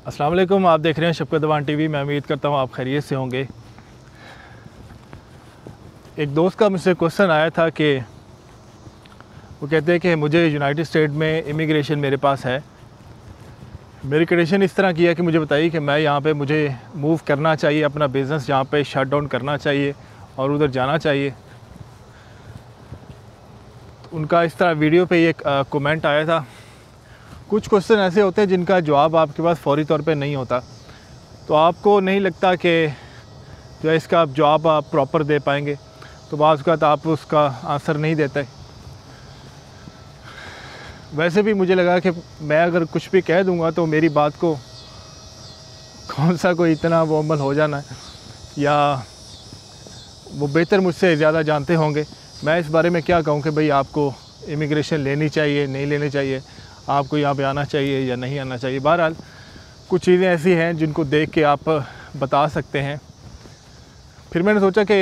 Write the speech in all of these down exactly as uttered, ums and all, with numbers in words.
अस्सलाम वालेकुम, आप देख रहे हैं शफकत अवान टीवी। मैं उम्मीद करता हूँ आप खैरियत से होंगे। एक दोस्त का मुझसे क्वेश्चन आया था कि वो कहते हैं कि मुझे यूनाइटेड स्टेट में इमिग्रेशन मेरे पास है। मेरी कंडीशन इस तरह की है कि मुझे बताइए कि मैं यहाँ पे मुझे मूव करना चाहिए, अपना बिज़नेस यहाँ पे शट डाउन करना चाहिए और उधर जाना चाहिए। उनका इस तरह वीडियो पे एक कमेंट आया था। कुछ क्वेश्चन ऐसे होते हैं जिनका जवाब आपके पास फ़ौरी तौर पे नहीं होता, तो आपको नहीं लगता कि जो है इसका आप जवाब आप प्रॉपर दे पाएंगे, तो बाज़ औक़ात आप उसका आंसर नहीं देते। वैसे भी मुझे लगा कि मैं अगर कुछ भी कह दूंगा तो मेरी बात को कौन सा कोई इतना वो अमल हो जाना है, या वो बेहतर मुझसे ज़्यादा जानते होंगे। मैं इस बारे में क्या कहूँ कि भाई आपको इमिग्रेशन लेनी चाहिए, नहीं लेनी चाहिए, आपको यहाँ पे आना चाहिए या नहीं आना चाहिए। बहरहाल कुछ चीज़ें ऐसी हैं जिनको देख के आप बता सकते हैं। फिर मैंने सोचा कि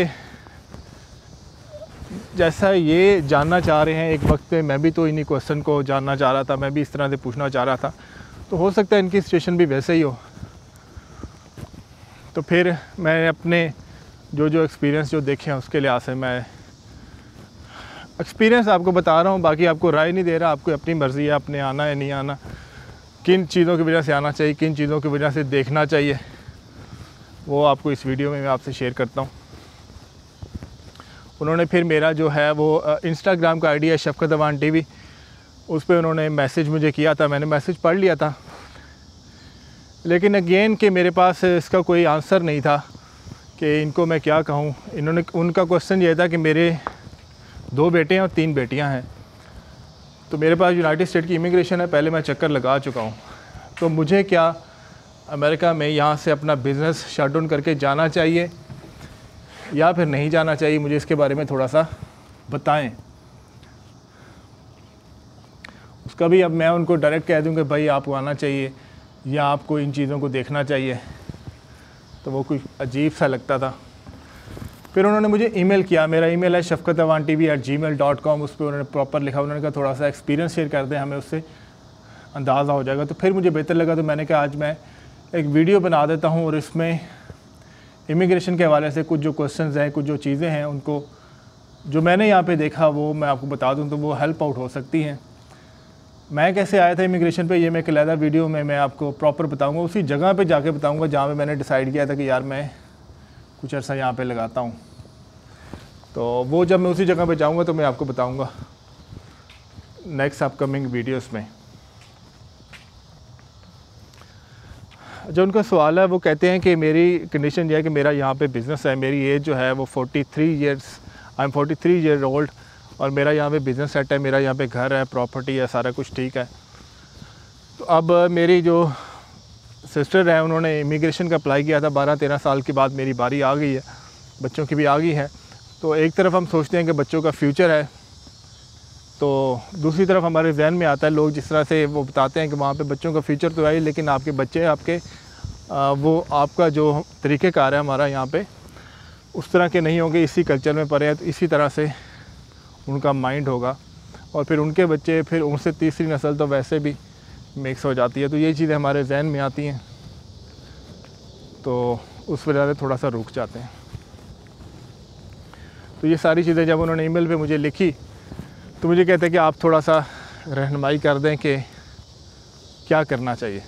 जैसा ये जानना चाह रहे हैं, एक वक्त पे मैं भी तो इन्हीं क्वेश्चन को जानना चाह रहा था, मैं भी इस तरह से पूछना चाह रहा था, तो हो सकता है इनकी सिचुएशन भी वैसे ही हो। तो फिर मैं अपने जो जो एक्सपीरियंस जो देखे हैं उसके लिहाज से मैं एक्सपीरियंस आपको बता रहा हूँ। बाकी आपको राय नहीं दे रहा, आपको अपनी मर्ज़ी है, आपने आना है नहीं आना, किन चीज़ों की वजह से आना चाहिए, किन चीज़ों की वजह से देखना चाहिए, वो आपको इस वीडियो में मैं आपसे शेयर करता हूँ। उन्होंने फिर मेरा जो है वो इंस्टाग्राम का आईडी है शफकत अवान टीवी, उस पर उन्होंने मैसेज मुझे किया था। मैंने मैसेज पढ़ लिया था, लेकिन अगेन कि मेरे पास इसका कोई आंसर नहीं था कि इनको मैं क्या कहूँ। इन्होंने उनका क्वेश्चन ये था कि मेरे दो बेटे हैं और तीन बेटियां हैं, तो मेरे पास यूनाइटेड स्टेट की इमिग्रेशन है, पहले मैं चक्कर लगा चुका हूँ, तो मुझे क्या अमेरिका में यहाँ से अपना बिज़नेस शट डाउन करके जाना चाहिए या फिर नहीं जाना चाहिए, मुझे इसके बारे में थोड़ा सा बताएं। उसका भी अब मैं उनको डायरेक्ट कह दूँ कि भाई आपको आना चाहिए या आपको इन चीज़ों को देखना चाहिए, तो वो कुछ अजीब सा लगता था। फिर उन्होंने मुझे ईमेल किया, मेरा ईमेल है Shafqat Awan T V at Gmail dot com. उस पर उन्होंने प्रॉपर लिखा, उन्होंने कहा थोड़ा सा एक्सपीरियंस शेयर कर दें, हमें उससे अंदाज़ा हो जाएगा। तो फिर मुझे बेहतर लगा, तो मैंने कहा आज मैं एक वीडियो बना देता हूँ और इसमें इमिग्रेशन के हवाले से कुछ जो क्वेश्चंस हैं, कुछ जो चीज़ें हैं, उनको जो मैंने यहाँ पे देखा वो मैं आपको बता दूँ, तो वो हेल्प आउट हो सकती हैं। मैं कैसे आया था इमिग्रेशन पे, ये मैं एक अलहदा वीडियो में मैं आपको प्रॉपर बताऊँगा, उसी जगह पर जाके बताऊँगा जहाँ पर मैंने डिसाइड किया था कि यार मैं कुछ अर्सा यहाँ पे लगाता हूँ। तो वो जब मैं उसी जगह पे जाऊँगा तो मैं आपको बताऊँगा नेक्स्ट अपकमिंग वीडियोस में। जो उनका सवाल है वो कहते हैं कि मेरी कंडीशन ये है कि मेरा यहाँ पे बिज़नेस है, मेरी एज जो है वो forty three years I am forty three year old, और मेरा यहाँ पे बिज़नेस सेट है, मेरा यहाँ पे घर है, प्रॉपर्टी है, सारा कुछ ठीक है। तो अब मेरी जो सिस्टर है उन्होंने इमिग्रेशन का अप्लाई किया था, बारह तेरह साल के बाद मेरी बारी आ गई है, बच्चों की भी आ गई है। तो एक तरफ हम सोचते हैं कि बच्चों का फ्यूचर है, तो दूसरी तरफ हमारे जहन में आता है, लोग जिस तरह से वो बताते हैं कि वहाँ पे बच्चों का फ्यूचर तो है, लेकिन आपके बच्चे आपके आ, वो आपका जो तरीक़ेकार है हमारा यहाँ पे उस तरह के नहीं होंगे, इसी कल्चर में पड़े हैं तो इसी तरह से उनका माइंड होगा, और फिर उनके बच्चे, फिर उनसे तीसरी नस्ल तो वैसे भी मिक्स हो जाती है। तो ये चीज़ें हमारे जहन में आती हैं, तो उस वजह से थोड़ा सा रुक जाते हैं। तो ये सारी चीज़ें जब उन्होंने ईमेल पे मुझे लिखी तो मुझे कहते हैं कि आप थोड़ा सा रहनुमाई कर दें कि क्या करना चाहिए।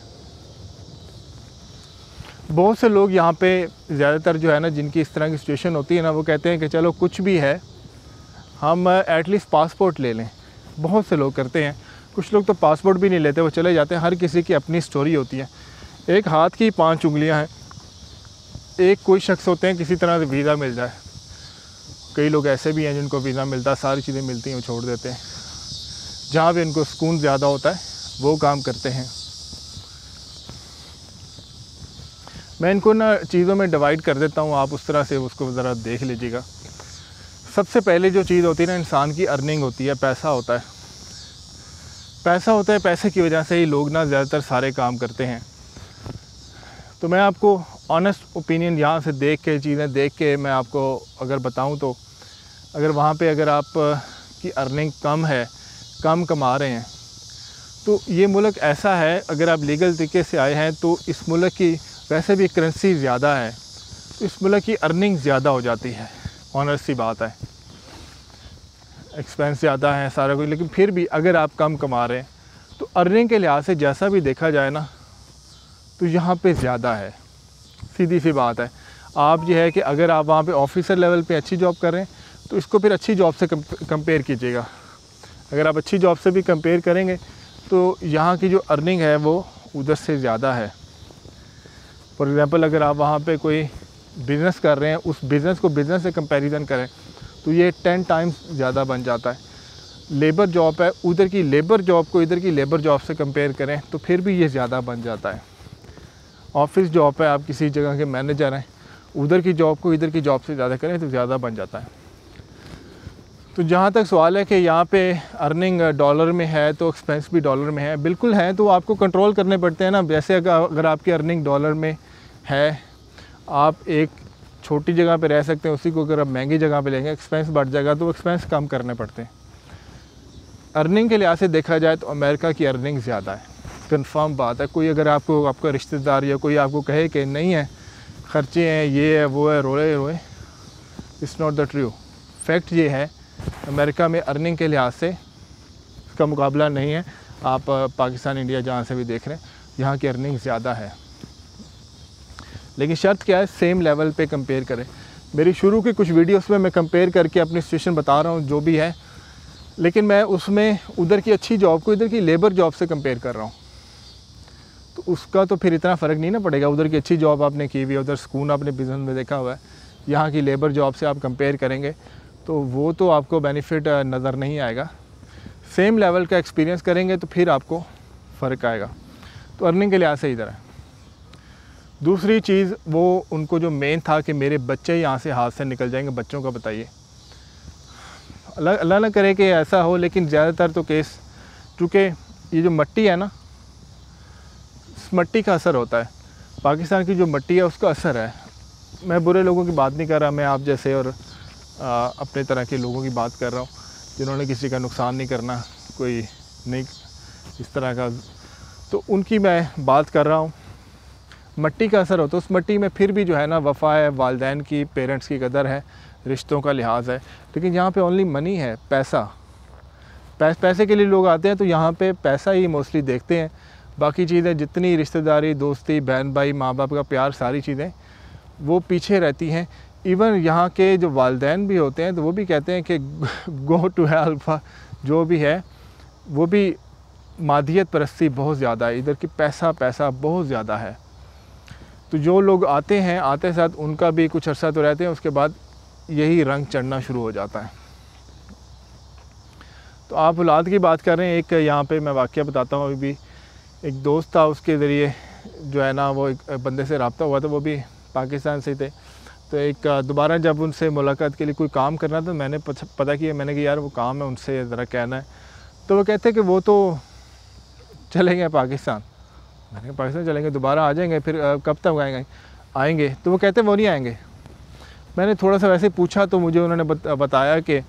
बहुत से लोग यहाँ पे ज़्यादातर जो है ना, जिनकी इस तरह की सिचुएशन होती है ना, वो कहते हैं कि चलो कुछ भी है हम एटलीस्ट पासपोर्ट ले लें। बहुत से लोग करते हैं, कुछ लोग तो पासपोर्ट भी नहीं लेते, वो चले जाते हैं। हर किसी की अपनी स्टोरी होती है, एक हाथ की पांच उंगलियां हैं। एक कोई शख्स होते हैं किसी तरह से वीज़ा मिल जाए, कई लोग ऐसे भी हैं जिनको वीज़ा मिलता है, सारी चीज़ें मिलती हैं, वो छोड़ देते हैं। जहाँ भी उनको सुकून ज़्यादा होता है वो काम करते हैं। मैं इनको ना चीज़ों में डिवाइड कर देता हूँ, आप उस तरह से उसको ज़रा देख लीजिएगा। सबसे पहले जो चीज़ होती है ना, इंसान की अर्निंग होती है, पैसा होता है। पैसा होता है, पैसे की वजह से ही लोग ना ज़्यादातर सारे काम करते हैं। तो मैं आपको ऑनेस्ट ओपिनियन यहाँ से देख के, चीज़ें देख के मैं आपको अगर बताऊँ तो, अगर वहाँ पे अगर आप की अर्निंग कम है, कम कमा रहे हैं, तो ये मुल्क ऐसा है, अगर आप लीगल तरीके से आए हैं तो इस मुल्क की वैसे भी करेंसी ज़्यादा है, तो इस मुल्क की अर्निंग ज़्यादा हो जाती है। ऑनर्स सी बात है, एक्सपेंस ज़्यादा है सारा कुछ, लेकिन फिर भी अगर आप कम कमा रहे हैं तो अर्निंग के लिहाज से जैसा भी देखा जाए ना तो यहाँ पे ज़्यादा है। सीधी सी बात है। आप ये है कि अगर आप वहाँ पे ऑफिसर लेवल पे अच्छी जॉब कर रहे हैं तो इसको फिर अच्छी जॉब से कंपेयर कीजिएगा। अगर आप अच्छी जॉब से भी कंपेयर करेंगे तो यहाँ की जो अर्निंग है वो उधर से ज़्यादा है। फॉर एग्ज़ाम्पल अगर आप वहाँ पे कोई बिज़नेस कर रहे हैं, उस बिज़नेस को बिज़नेस से कंपैरिजन करें तो ये टेन टाइम्स ज़्यादा बन जाता है। लेबर जॉब है, उधर की लेबर जॉब को इधर की लेबर जॉब से कंपेयर करें तो फिर भी ये ज़्यादा बन जाता है। ऑफिस जॉब है, आप किसी जगह के मैनेजर हैं, उधर की जॉब को इधर की जॉब से ज़्यादा करें तो ज़्यादा बन जाता है। तो जहाँ तक सवाल है कि यहाँ पे अर्निंग डॉलर में है तो एक्सपेंस भी डॉलर में है, बिल्कुल है, तो आपको कंट्रोल करने पड़ते हैं ना। जैसे अगर आपकी अर्निंग डॉलर में है, आप एक छोटी जगह पे रह सकते हैं, उसी को अगर आप महंगी जगह पे लेंगे एक्सपेंस बढ़ जाएगा, तो एक्सपेंस कम करने पड़ते हैं। अर्निंग के लिहाज से देखा जाए तो अमेरिका की अर्निंग ज़्यादा है, कंफर्म बात है। कोई अगर आपको आपका रिश्तेदार या कोई आपको कहे कि नहीं है, ख़र्चे हैं, ये है, वो है, रोए रोए, it's not the true. Fact ये है अमेरिका में अर्निंग के लिहाज से इसका मुकाबला नहीं है। आप पाकिस्तान, इंडिया जहाँ से भी देख रहे हैं, यहाँ की अर्निंग ज़्यादा है, लेकिन शर्त क्या है, सेम लेवल पे कंपेयर करें। मेरी शुरू की कुछ वीडियोस में मैं कंपेयर करके अपनी सिचुएशन बता रहा हूँ जो भी है, लेकिन मैं उसमें उधर की अच्छी जॉब को इधर की लेबर जॉब से कंपेयर कर रहा हूँ, तो उसका तो फिर इतना फ़र्क नहीं ना पड़ेगा। उधर की अच्छी जॉब आपने की हुई है, उधर सुकून आपने बिज़नेस में देखा हुआ है, यहाँ की लेबर जॉब से आप कंपेयर करेंगे तो वो तो आपको बेनिफिट नज़र नहीं आएगा। सेम लेवल का एक्सपीरियंस करेंगे तो फिर आपको फ़र्क आएगा। तो अर्निंग के लिहाज से इधर है। दूसरी चीज़ वो उनको जो मेन था कि मेरे बच्चे यहाँ से हाथ से निकल जाएंगे, बच्चों का बताइए। अल्लाह अल्लाह ना करे कि ऐसा हो, लेकिन ज़्यादातर तो केस, चूँकि ये जो मिट्टी है ना, इस मिट्टी का असर होता है। पाकिस्तान की जो मिट्टी है उसका असर है। मैं बुरे लोगों की बात नहीं कर रहा, मैं आप जैसे और आ, अपने तरह के लोगों की बात कर रहा हूँ जिन्होंने किसी का नुकसान नहीं करना, कोई नहीं इस तरह का, तो उनकी मैं बात कर रहा हूँ। मिट्टी का असर होता है, उस मिट्टी में फिर भी जो है ना वफ़ा है, वालिदैन की, पेरेंट्स की कदर है, रिश्तों का लिहाज है। लेकिन यहाँ पे ओनली मनी है, पैसा, पैस, पैसे के लिए लोग आते हैं, तो यहाँ पे पैसा ही मोस्टली देखते हैं। बाकी चीज़ें जितनी रिश्तेदारी, दोस्ती, बहन भाई, माँ बाप का प्यार, सारी चीज़ें वो पीछे रहती हैं। इवन यहाँ के जो वालिदैन भी होते हैं तो वो भी कहते हैं कि गो टू हेल्प, जो भी है वो भी मादियत परस्ती बहुत ज़्यादा है इधर की, पैसा पैसा बहुत ज़्यादा है। तो जो लोग आते हैं, आते साथ उनका भी कुछ अर्सा तो रहते हैं, उसके बाद यही रंग चढ़ना शुरू हो जाता है। तो आप औलाद की बात कर रहे हैं, एक यहाँ पे मैं वाक़या बताता हूँ। अभी भी एक दोस्त था, उसके ज़रिए जो है ना वो एक बंदे से रब्ता हुआ था, वो भी पाकिस्तान से थे। तो एक दोबारा जब उनसे मुलाकात के लिए कोई काम करना था, मैंने पता किया, मैंने कहा यार वो काम है, उनसे ज़रा कहना है। तो वो कहते कि वो तो चलेंगे पाकिस्तान। मैंने कहा पाकिस्तान चलेंगे, दोबारा आ जाएंगे, फिर कब तक आएंगे आएंगे तो वो कहते वो नहीं आएंगे। मैंने थोड़ा सा वैसे पूछा तो मुझे उन्होंने बताया कि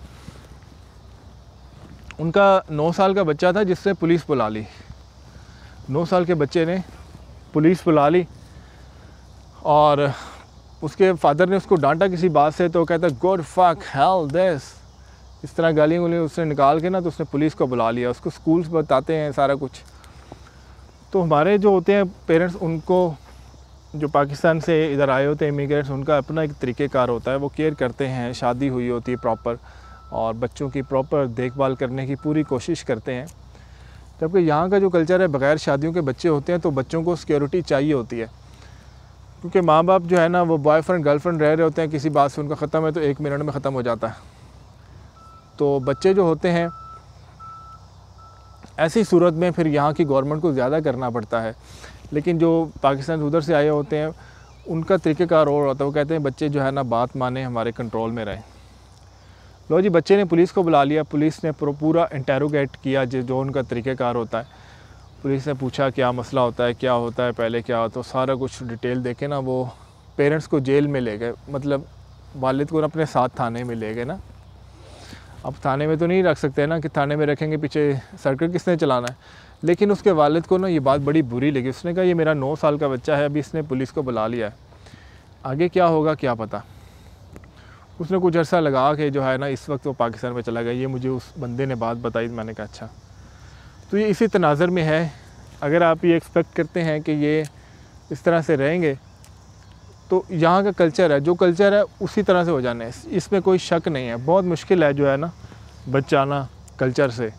उनका नौ साल का बच्चा था जिससे पुलिस बुला ली। नौ साल के बच्चे ने पुलिस बुला ली और उसके फादर ने उसको डांटा किसी बात से, तो कहता गुड फक हेल दिस, इस तरह गालियाँ गुलियाँ उसने निकाल के ना, तो उसने पुलिस को बुला लिया। उसको स्कूल्स बताते हैं सारा कुछ। तो हमारे जो होते हैं पेरेंट्स, उनको जो पाकिस्तान से इधर आए होते हैं इमिग्रेंट्स, उनका अपना एक तरीक़ेकार होता है, वो केयर करते हैं, शादी हुई होती है प्रॉपर और बच्चों की प्रॉपर देखभाल करने की पूरी कोशिश करते हैं। जबकि यहाँ का जो कल्चर है, बग़ैर शादियों के बच्चे होते हैं तो बच्चों को सिक्योरिटी चाहिए होती है, क्योंकि माँ बाप जो है ना वो बॉयफ्रेंड गर्लफ्रेंड रह रहे होते हैं, किसी बात से उनका ख़त्म है तो एक मिनट में ख़त्म हो जाता है। तो बच्चे जो होते हैं ऐसी सूरत में फिर यहाँ की गवर्नमेंट को ज़्यादा करना पड़ता है। लेकिन जो पाकिस्तान उधर से आए होते हैं उनका तरीक़ेकार और होता है, वो कहते हैं बच्चे जो है ना बात माने, हमारे कंट्रोल में रहें। लो जी, बच्चे ने पुलिस को बुला लिया, पुलिस ने पूरा इंटेरोगेट किया जो जो उनका तरीक़ेकार होता है। पुलिस ने पूछा क्या मसला होता है, क्या होता है, पहले क्या होता है, तो सारा कुछ डिटेल देके ना वो पेरेंट्स को जेल में ले गए, मतलब वालिद को अपने साथ थाने में ले गए ना। अब थाने में तो नहीं रख सकते ना कि थाने में रखेंगे पीछे सर्कल किसने चलाना है, लेकिन उसके वालिद को ना ये बात बड़ी बुरी लगी। उसने कहा ये मेरा नौ साल का बच्चा है, अभी इसने पुलिस को बुला लिया है, आगे क्या होगा क्या पता। उसने कुछ अर्सा लगा के जो है ना इस वक्त वो पाकिस्तान में चला गया। ये मुझे उस बंदे ने बात बताई, मैंने कहा अच्छा। तो ये इसी तनाज़र में है। अगर आप ये एक्सपेक्ट करते हैं कि ये इस तरह से रहेंगे तो यहाँ का कल्चर है, जो कल्चर है उसी तरह से हो जाना है, इसमें कोई शक नहीं है। बहुत मुश्किल है जो है ना बचाना कल्चर से।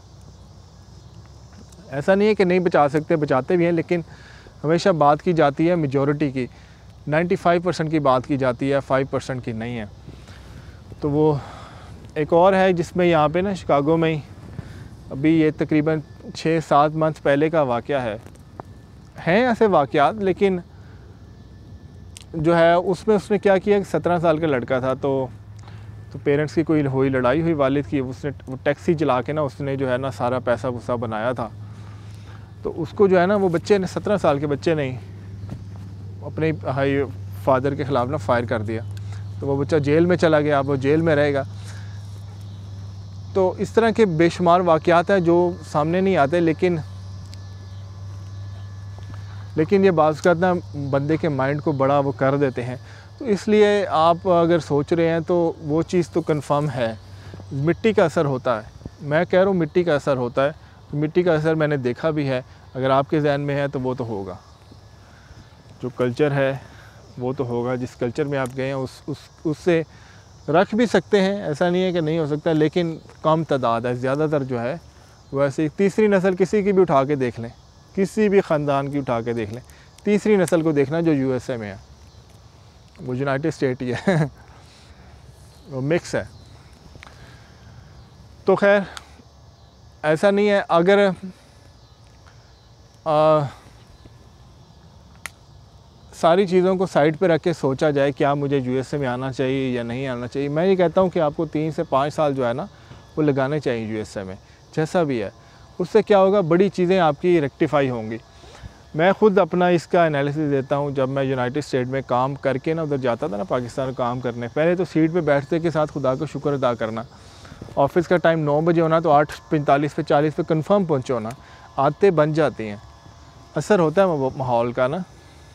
ऐसा नहीं है कि नहीं बचा सकते, बचाते भी हैं, लेकिन हमेशा बात की जाती है मेजॉरिटी की, पचानवे परसेंट की बात की जाती है, पाँच परसेंट की नहीं है। तो वो एक और है जिसमें यहाँ पे ना शिकागो में ही अभी ये तकरीबन छः सात मंथ पहले का वाक़या है। हैं ऐसे वाक़यात, लेकिन जो है उसमें उसने क्या किया कि सत्रह साल का लड़का था, तो तो पेरेंट्स की कोई हुई लड़ाई हुई वालिद की, उसने वो टैक्सी चला के ना उसने जो है ना सारा पैसा वूसा बनाया था। तो उसको जो है ना वो बच्चे ने, सत्रह साल के बच्चे ने अपने हाई फादर के ख़िलाफ़ ना फायर कर दिया। तो वो बच्चा जेल में चला गया, अब वो जेल में रहेगा। तो इस तरह के बेशुमार वाक़यात हैं जो सामने नहीं आते, लेकिन लेकिन ये बात करना बंदे के माइंड को बड़ा वो कर देते हैं। तो इसलिए आप अगर सोच रहे हैं तो वो चीज़ तो कंफर्म है, मिट्टी का असर होता है। मैं कह रहा हूँ मिट्टी का असर होता है, तो मिट्टी का असर मैंने देखा भी है। अगर आपके जहन में है तो वो तो होगा, जो कल्चर है वो तो होगा। जिस कल्चर में आप गए हैं उस उस उससे रख भी सकते हैं, ऐसा नहीं है कि नहीं हो सकता, लेकिन कम तादाद है। ज़्यादातर जो है वैसे तीसरी नस्ल किसी की भी उठा के देख लें, किसी भी ख़ानदान की उठा के देख लें, तीसरी नस्ल को देखना जो यूएसए में है, वो यूनाइटेड स्टेट ही है वो मिक्स है। तो खैर ऐसा नहीं है। अगर आ, सारी चीज़ों को साइड पे रख के सोचा जाए क्या मुझे यूएसए में आना चाहिए या नहीं आना चाहिए, मैं ये कहता हूँ कि आपको तीन से पाँच साल जो है ना वो लगाने चाहिए यूएसए में, जैसा भी है। उससे क्या होगा, बड़ी चीज़ें आपकी रेक्टिफाई होंगी। मैं ख़ुद अपना इसका एनालिसिस देता हूँ। जब मैं यूनाइटेड स्टेट में काम करके ना उधर जाता था ना पाकिस्तान काम करने, पहले तो सीट पे बैठते के साथ खुदा का शुक्र अदा करना। ऑफिस का टाइम नौ बजे होना तो आठ पैंतालीस पे चालीस पे कंफर्म पहुँचे होना, आदतें बन जाती हैं, असर होता है माहौल का ना।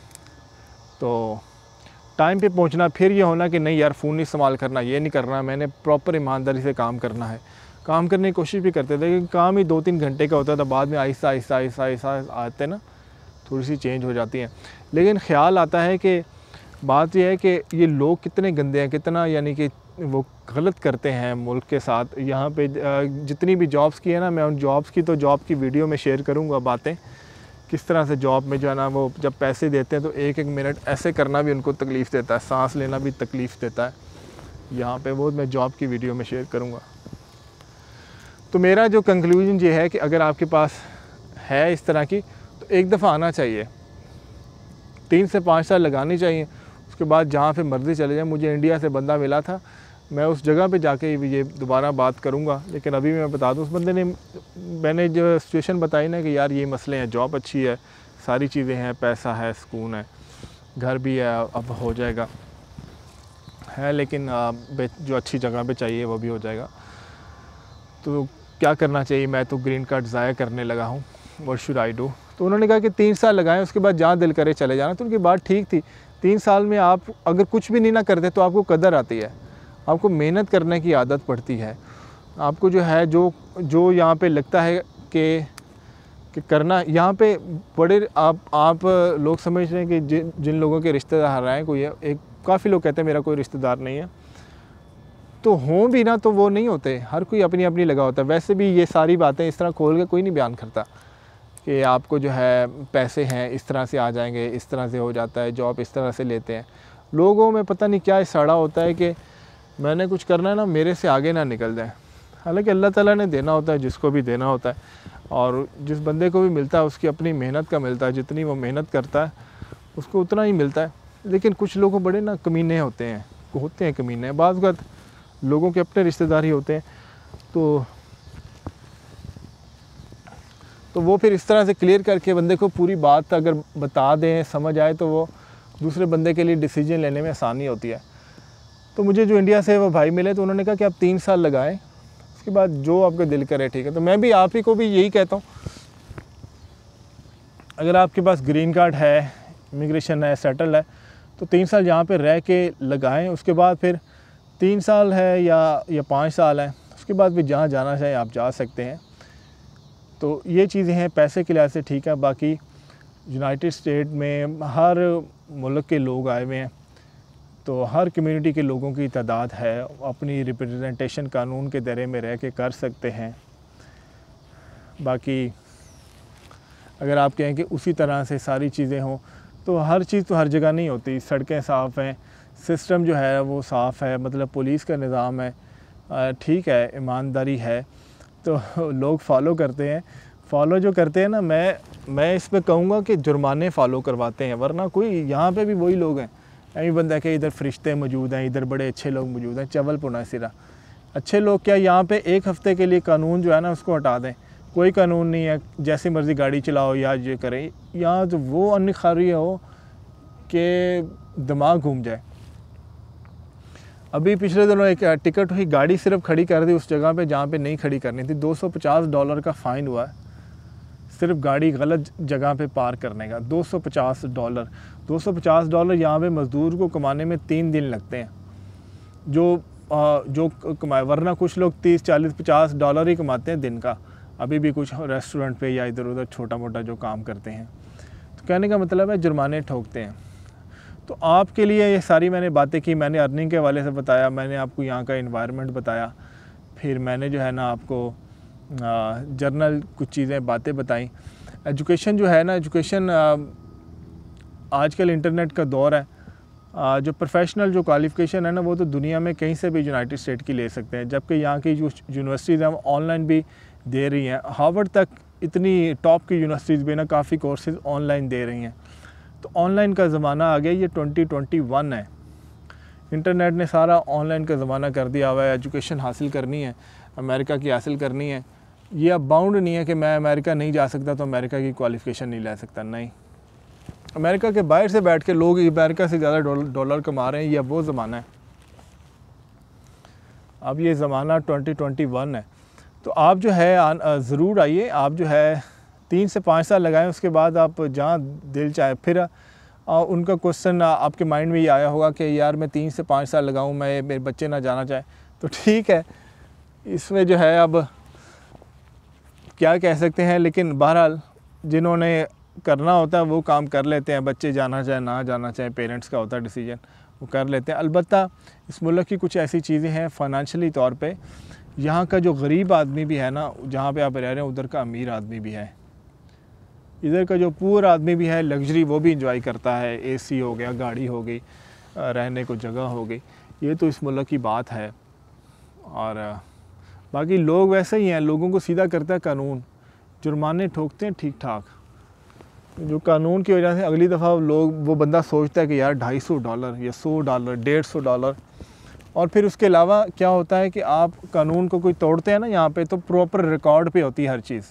तो टाइम पे पहुंचना, फिर ये होना कि नहीं यार फ़ोन नहीं इस्तेमाल करना, ये नहीं करना, मैंने प्रॉपर ईमानदारी से काम करना है। काम करने की कोशिश भी करते थे, लेकिन काम ही दो तीन घंटे का होता था। बाद में आहिस्ता आहिस्ता आहिस्ता आहिस्ता आते ना थोड़ी सी चेंज हो जाती हैं। लेकिन ख्याल आता है कि बात यह है कि ये लोग कितने गंदे हैं, कितना यानी कि वो गलत करते हैं मुल्क के साथ। यहाँ पे जितनी भी जॉब्स की है ना, मैं उन जॉब्स की तो जॉब की वीडियो में शेयर करूँगा बातें, किस तरह से जॉब में जो है ना वो जब पैसे देते हैं तो एक एक मिनट ऐसे करना भी उनको तकलीफ़ देता है, सांस लेना भी तकलीफ़ देता है। यहाँ पे वो मैं जॉब की वीडियो में शेयर करूँगा। तो मेरा जो कंक्लूजन ये है कि अगर आपके पास है इस तरह की तो एक दफ़ा आना चाहिए, तीन से पाँच साल लगानी चाहिए, उसके बाद जहाँ पे मर्ज़ी चले जाए। मुझे इंडिया से बंदा मिला था, मैं उस जगह पे जाके ये दोबारा बात करूँगा, लेकिन अभी मैं बता दूँ उस बंदे ने, मैंने जो सिचुएशन बताई ना कि यार ये मसले हैं, जॉब अच्छी है, सारी चीज़ें हैं, पैसा है, सुकून है, घर भी है, अब हो जाएगा है, लेकिन जो अच्छी जगह पे चाहिए वो भी हो जाएगा। तो क्या करना चाहिए, मैं तो ग्रीन कार्ड ज़ाया करने लगा हूँ, व्हाट शुड आई डू। तो उन्होंने कहा कि तीन साल लगाएं, उसके बाद जहाँ दिल करे चले जाना। तो उनकी बात ठीक थी। तीन साल में आप अगर कुछ भी नहीं ना करते तो आपको कदर आती है, आपको मेहनत करने की आदत पड़ती है, आपको जो है जो जो यहाँ पे लगता है कि कि करना, यहाँ पे बड़े आप आप लोग समझ रहे हैं कि जिन जिन लोगों के रिश्तेदार हैं, कोई एक काफ़ी लोग कहते हैं मेरा कोई रिश्तेदार नहीं है, तो हों भी ना तो वो नहीं होते, हर कोई अपनी अपनी लगा होता है। वैसे भी ये सारी बातें इस तरह खोल के कोई नहीं बयान करता कि आपको जो है पैसे हैं इस तरह से आ जाएंगे, इस तरह से हो जाता है, जॉब इस तरह से लेते हैं। लोगों में पता नहीं क्या सड़ा होता है कि मैंने कुछ करना है ना, मेरे से आगे ना निकल जाए। हालांकि अल्लाह ताला ने देना होता है जिसको भी देना होता है, और जिस बंदे को भी मिलता है उसकी अपनी मेहनत का मिलता है, जितनी वो मेहनत करता है उसको उतना ही मिलता है। लेकिन कुछ लोग बड़े ना कमीने होते हैं, होते हैं कमीने, बाज़ वक़्त लोगों के अपने रिश्तेदार ही होते हैं, तो तो वो फिर इस तरह से क्लियर करके बंदे को पूरी बात अगर बता दें, समझ आए, तो वो दूसरे बंदे के लिए डिसीजन लेने में आसानी होती है। तो मुझे जो इंडिया से वो भाई मिले तो उन्होंने कहा कि आप तीन साल लगाएं, उसके बाद जो आपका दिल करे ठीक है। तो मैं भी आप ही को भी यही कहता हूँ अगर आपके पास ग्रीन कार्ड है, इमिग्रेशन है, सेटल है, तो तीन साल यहाँ पे रह के लगाएं। उसके बाद फिर तीन साल है या या पाँच साल है, उसके बाद फिर जहाँ जाना चाहे आप जा सकते हैं। तो ये चीज़ें हैं, पैसे के लिहाज से ठीक है। बाकी यूनाइटेड स्टेट में हर मुल्क के लोग आए हुए हैं, तो हर कम्युनिटी के लोगों की तादाद है, अपनी रिप्रेजेंटेशन कानून के दायरे में रह के कर सकते हैं। बाकी अगर आप कहें कि उसी तरह से सारी चीज़ें हों, तो हर चीज़ तो हर जगह नहीं होती। सड़कें साफ़ हैं, सिस्टम जो है वो साफ़ है, मतलब पुलिस का निज़ाम है, ठीक है, ईमानदारी है, तो लोग फॉलो करते हैं। फॉलो जो करते हैं ना, मैं मैं इस पर कहूँगा कि जुर्माने फ़ॉलो करवाते हैं, वरना कोई यहाँ पे भी वही लोग हैं। ऐसे बंदा कि इधर फरिश्ते मौजूद हैं, इधर बड़े अच्छे लोग मौजूद हैं, चवल पुना सिरा। अच्छे लोग क्या यहाँ पे एक हफ़्ते के लिए कानून जो है ना उसको हटा दें, कोई कानून नहीं है, जैसी मर्ज़ी गाड़ी चलाओ या ये करें। यहाँ तो वो अनखारी हो कि दिमाग घूम जाए। अभी पिछले दिनों एक टिकट हुई, गाड़ी सिर्फ खड़ी कर दी उस जगह पे जहाँ पे नहीं खड़ी करनी थी। दो सौ पचास डॉलर का फ़ाइन हुआ है सिर्फ गाड़ी गलत जगह पे पार्क करने का। दो सौ पचास डॉलर दो सौ पचास डॉलर यहाँ पे मज़दूर को कमाने में तीन दिन लगते हैं, जो आ, जो कमाए। वरना कुछ लोग तीस चालीस पचास डॉलर ही कमाते हैं दिन का, अभी भी कुछ रेस्टोरेंट पे या इधर उधर छोटा मोटा जो काम करते हैं। तो कहने का मतलब है जुर्माने ठोकते हैं। तो आपके लिए ये सारी मैंने बातें की, मैंने अर्निंग के हवाले से बताया, मैंने आपको यहाँ का इन्वायरमेंट बताया, फिर मैंने जो है ना आपको जर्नल कुछ चीज़ें बातें बताई। एजुकेशन जो है ना, एजुकेशन आजकल इंटरनेट का दौर है, आ, जो प्रोफेशनल जो क्वालिफ़िकेशन है ना वो तो दुनिया में कहीं से भी यूनाइटेड स्टेट की ले सकते हैं, जबकि यहाँ की जो यूनिवर्सिटीज़ हैं वो ऑनलाइन भी दे रही हैं। हार्वर्ड तक इतनी टॉप की यूनिवर्सिटीज़ भी ना काफ़ी कोर्सेज़ ऑनलाइन दे रही हैं। तो ऑनलाइन का ज़माना आ गया, ये ट्वेंटी ट्वेंटी वन है। इंटरनेट ने सारा ऑनलाइन का ज़माना कर दिया हुआ है। एजुकेशन हासिल करनी है, अमेरिका की हासिल करनी है, ये अब बाउंड नहीं है कि मैं अमेरिका नहीं जा सकता तो अमेरिका की क्वालिफ़िकेशन नहीं ले सकता। नहीं, अमेरिका के बाहर से बैठ के लोग अमेरिका से ज़्यादा डॉलर कमा रहे हैं। यह वो ज़माना है, अब ये ज़माना ट्वेंटी ट्वेंटी वन है। तो आप जो है ज़रूर आइए, आप जो है तीन से पाँच साल लगाएं, उसके बाद आप जहाँ दिल चाहे। फिर आ, उनका क्वेश्चन आपके माइंड में ये आया होगा कि यार मैं तीन से पाँच साल लगाऊं, मैं मेरे बच्चे ना जाना चाहे, तो ठीक है, इसमें जो है अब क्या कह सकते हैं। लेकिन बहरहाल जिन्होंने करना होता है वो काम कर लेते हैं, बच्चे जाना चाहे ना जाना चाहे, पेरेंट्स का होता है डिसीजन, वो कर लेते हैं। अलबत्ता इस मुल्क की कुछ ऐसी चीज़ें हैं फ़ाइनेंशियली तौर पे, यहाँ का जो गरीब आदमी भी है ना, जहाँ पे आप रह रहे हैं उधर का अमीर आदमी भी है, इधर का जो पुअर आदमी भी है, लग्जरी वो भी इंजॉय करता है। एसी हो गया, गाड़ी हो गई, रहने को जगह हो गई, ये तो इस मुल्क की बात है। और बाकी लोग वैसे ही हैं, लोगों को सीधा करता है कानून, जुर्माने ठोकते हैं ठीक ठाक। जो कानून की वजह से अगली दफ़ा लोग वो बंदा सोचता है कि यार ढाई सौ डॉलर या सौ डॉलर डेढ़ सौ डॉलर। और फिर उसके अलावा क्या होता है कि आप कानून को कोई तोड़ते हैं ना यहाँ पे, तो प्रॉपर रिकॉर्ड पे होती है हर चीज़।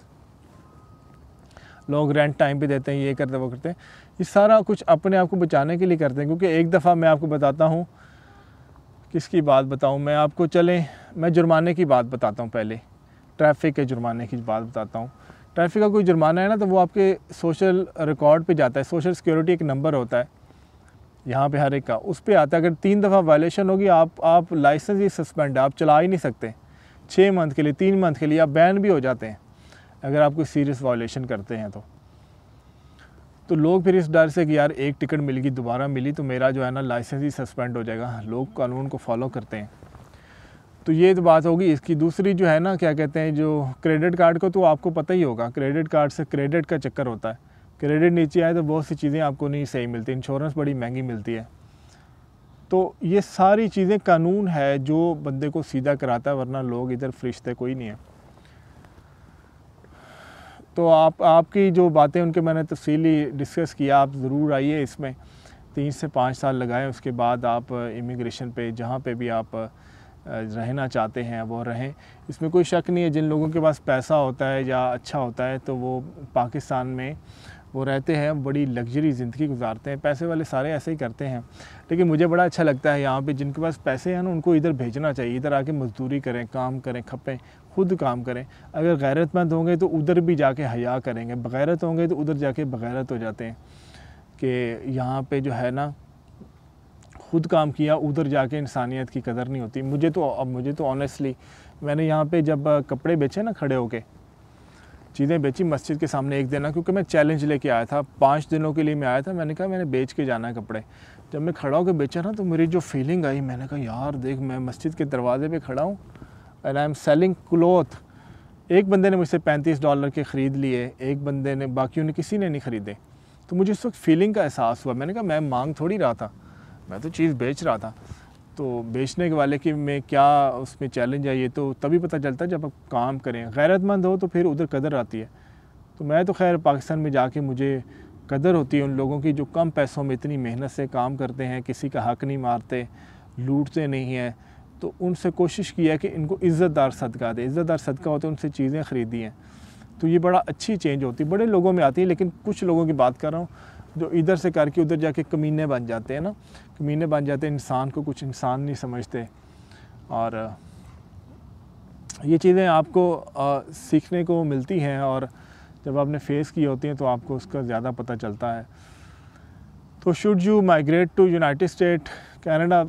लोग रेंट टाइम पे देते हैं, ये करते वो करते हैं। ये सारा कुछ अपने आप को बचाने के लिए करते हैं। क्योंकि एक दफ़ा मैं आपको बताता हूँ, किसकी बात बताऊँ मैं आपको, चलें मैं जुर्माने की बात बताता हूँ। पहले ट्रैफिक के जुर्माने की बात बताता हूँ। ट्रैफिक का कोई जुर्माना है ना, तो वो आपके सोशल रिकॉर्ड पे जाता है। सोशल सिक्योरिटी एक नंबर होता है यहाँ पे हर एक का, उस पर आता है। अगर तीन दफ़ा वायलेशन होगी, आप आप लाइसेंस ही सस्पेंड है, आप चला ही नहीं सकते छः मंथ के लिए, तीन मंथ के लिए आप बैन भी हो जाते हैं अगर आप कोई सीरियस वायलेशन करते हैं। तो तो लोग फिर इस डर से कि यार एक टिकट मिल गई, दोबारा मिली तो मेरा जो है ना लाइसेंस ही सस्पेंड हो जाएगा, लोग कानून को फॉलो करते हैं। तो ये तो बात होगी। इसकी दूसरी जो है ना, क्या कहते हैं, जो क्रेडिट कार्ड को तो आपको पता ही होगा, क्रेडिट कार्ड से क्रेडिट का चक्कर होता है। क्रेडिट नीचे आए तो बहुत सी चीज़ें आपको नहीं सही मिलती, इंश्योरेंस बड़ी महंगी मिलती है। तो ये सारी चीज़ें कानून है जो बंदे को सीधा कराता है, वरना लोग इधर फरिश्ते कोई नहीं है। तो आप आपकी जो बातें उनके मैंने तफसीली डिस्कस किया, आप ज़रूर आइए, इसमें तीन से पाँच साल लगाएं, उसके बाद आप इमिग्रेशन पे जहाँ पे भी आप रहना चाहते हैं वो रहें। इसमें कोई शक नहीं है, जिन लोगों के पास पैसा होता है या अच्छा होता है तो वो पाकिस्तान में वो रहते हैं, बड़ी लग्जरी ज़िंदगी गुजारते हैं। पैसे वाले सारे ऐसे ही करते हैं। लेकिन मुझे बड़ा अच्छा लगता है यहाँ पे जिनके पास पैसे हैं ना, उनको इधर भेजना चाहिए, इधर आके मजदूरी करें, काम करें, खपें, खुद काम करें। अगर गैरतमंद होंगे तो उधर भी जाके हया करेंगे, बगैरत होंगे तो उधर जाके बगैरत हो जाते हैं कि यहाँ पे जो है ना खुद काम किया, उधर जाके इंसानियत की कदर नहीं होती। मुझे तो अब मुझे तो ऑनेस्टली मैंने यहाँ पे जब कपड़े बेचे ना, खड़े होके चीज़ें बेची मस्जिद के सामने एक दिन ना, क्योंकि मैं चैलेंज लेके आया था, पाँच दिनों के लिए मैं आया था। मैंने कहा मैंने बेच के जाना है कपड़े। जब मैं खड़ा होकर बेचा ना तो मेरी जो फीलिंग आई, मैंने कहा यार देख मैं मस्जिद के दरवाजे पे खड़ा हूँ and I am selling cloth. एक बंदे ने मुझसे पैंतीस डॉलर के ख़रीद लिए, एक बंदे ने, बाकियों ने किसी ने नहीं ख़रीदे। तो मुझे उस वक्त फीलिंग का एहसास हुआ। मैंने कहा मैं मांग थोड़ी रहा था, मैं तो चीज़ बेच रहा था। तो बेचने के वाले की में क्या उसमें चैलेंज है, ये तो तभी पता चलता है जब आप काम करें। गैरतमंद हो तो फिर उधर कदर आती है। तो मैं तो खैर पाकिस्तान में जाके मुझे कदर होती है उन लोगों की जो कम पैसों में इतनी मेहनत से काम करते हैं, किसी का हक़ नहीं मारते, लूटते नहीं हैं। तो उनसे कोशिश की है कि इनको इज़्ज़तदार सदका दे। इज़्ज़तदार सदका होता है उनसे चीज़ें ख़रीदी हैं, तो ये बड़ा अच्छी चेंज होती है। बड़े लोगों में आती है, लेकिन कुछ लोगों की बात कर रहा हूँ जो इधर से करके उधर जाके कमीने बन जाते हैं ना, कमीने बन जाते हैं, इंसान को कुछ इंसान नहीं समझते। और ये चीज़ें आपको आ, सीखने को मिलती हैं और जब आपने फेस की होती हैं तो आपको उसका ज़्यादा पता चलता है। तो should you migrate to United State, Canada?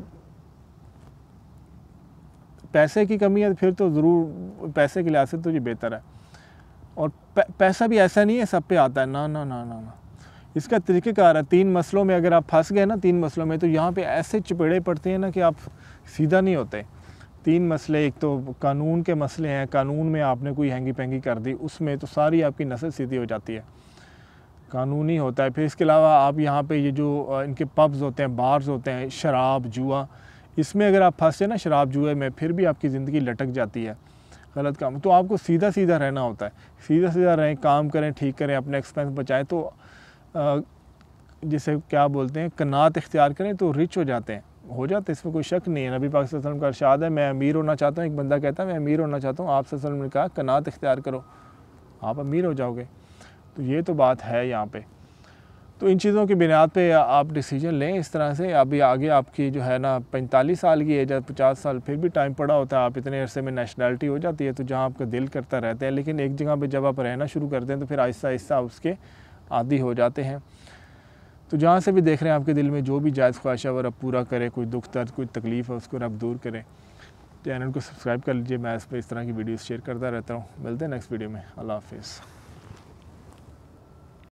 पैसे की कमी है फिर तो ज़रूर, पैसे के लिहाज से तो ये बेहतर है। और पैसा भी ऐसा नहीं है सब पे आता है, ना ना ना ना ना इसका तरीक़ेकार है। तीन मसलों में अगर आप फंस गए ना, तीन मसलों में, तो यहाँ पे ऐसे चपेड़े पड़ते हैं ना कि आप सीधा नहीं होते। तीन मसले, एक तो कानून के मसले हैं, कानून में आपने कोई हैंगी पैंगी कर दी, उसमें तो सारी आपकी नस्ल सीधी हो जाती है, कानूनी होता है। फिर इसके अलावा आप यहाँ पे ये जो इनके पब्स होते हैं, बार्स होते हैं, शराब जुआ, इसमें अगर आप फंसे ना शराब जुए में, फिर भी आपकी ज़िंदगी लटक जाती है, गलत काम। तो आपको सीधा सीधा रहना होता है, सीधा सीधा रहें, काम करें, ठीक करें, अपने एक्सपेंस बचाएं। तो जिसे क्या बोलते हैं, कनात इख्तियार करें तो रिच हो जाते हैं, हो जाते हैं, इसमें कोई शक नहीं है। नबी पाक सल्लल्लाहु अलैहि वसल्लम का इरशाद है, मैं अमीर होना चाहता हूँ। एक बंदा कहता है मैं अमीर होना चाहता हूँ, आप सल्लल्लाहु अलैहि वसल्लम ने कहा कनात इख्तियार करो, आप अमीर हो जाओगे। तो ये तो बात है यहाँ पे। तो इन चीज़ों की बुनियाद पे आप डिसीजन लें इस तरह से। अभी आगे आपकी जो है ना पैंतालीस साल की एज है, पचास साल, फिर भी टाइम पड़ा होता है। आप इतने अरसे में नेशनैलिटी हो जाती है, तो जहाँ आपका दिल करता रहता है। लेकिन एक जगह पे जब आप रहना शुरू करते हैं तो फिर आहिस्ता आहिस्ता उसके आदी हो जाते हैं। तो जहाँ से भी देख रहे हैं आपके दिल में जो भी जायज़ ख्वाहिश है वो रब पूरा करे, कोई दुख दर्द कोई तकलीफ़ है उसको रब दूर करे। चैनल को सब्सक्राइब कर लीजिए, मैं इस पर इस तरह की वीडियोस शेयर करता रहता हूँ। मिलते हैं नेक्स्ट वीडियो में, अल्लाह हाफिज़।